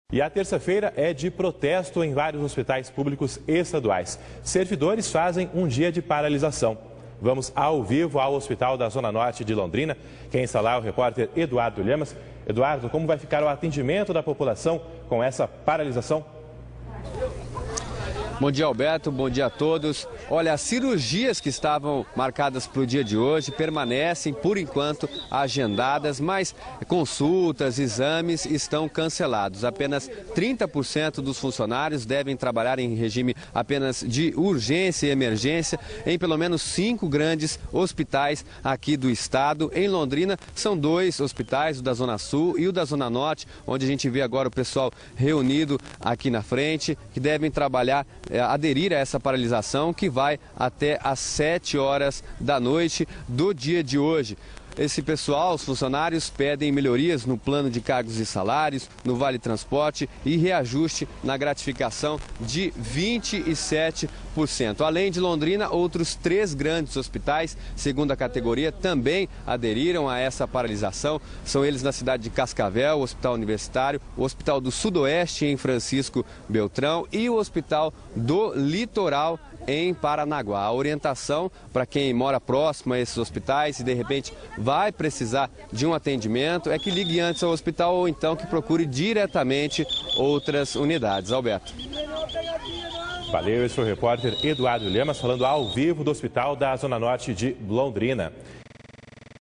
E a terça-feira é de protesto em vários hospitais públicos estaduais. Servidores fazem um dia de paralisação. Vamos ao vivo ao Hospital da Zona Norte de Londrina. Quem está lá é o repórter Eduardo Lhamas. Eduardo, como vai ficar o atendimento da população com essa paralisação? Bom dia, Alberto. Bom dia a todos. Olha, as cirurgias que estavam marcadas para o dia de hoje permanecem, por enquanto, agendadas, mas consultas, exames estão cancelados. Apenas 30% dos funcionários devem trabalhar em regime apenas de urgência e emergência em pelo menos 5 grandes hospitais aqui do estado. Em Londrina, são 2 hospitais, o da Zona Sul e o da Zona Norte, onde a gente vê agora o pessoal reunido aqui na frente, que devem trabalhar aderir a essa paralisação que vai até às 7 horas da noite do dia de hoje. Esse pessoal, os funcionários, pedem melhorias no plano de cargos e salários, no Vale Transporte e reajuste na gratificação de 27%. Além de Londrina, outros 3 grandes hospitais, segunda categoria, também aderiram a essa paralisação. São eles na cidade de Cascavel, o Hospital Universitário, o Hospital do Sudoeste em Francisco Beltrão e o Hospital do Litoral em Paranaguá. A orientação para quem mora próximo a esses hospitais e de repente vai precisar de um atendimento é que ligue antes ao hospital ou então que procure diretamente outras unidades. Alberto. Valeu, esse foi o repórter Eduardo Lhamas falando ao vivo do Hospital da Zona Norte de Londrina.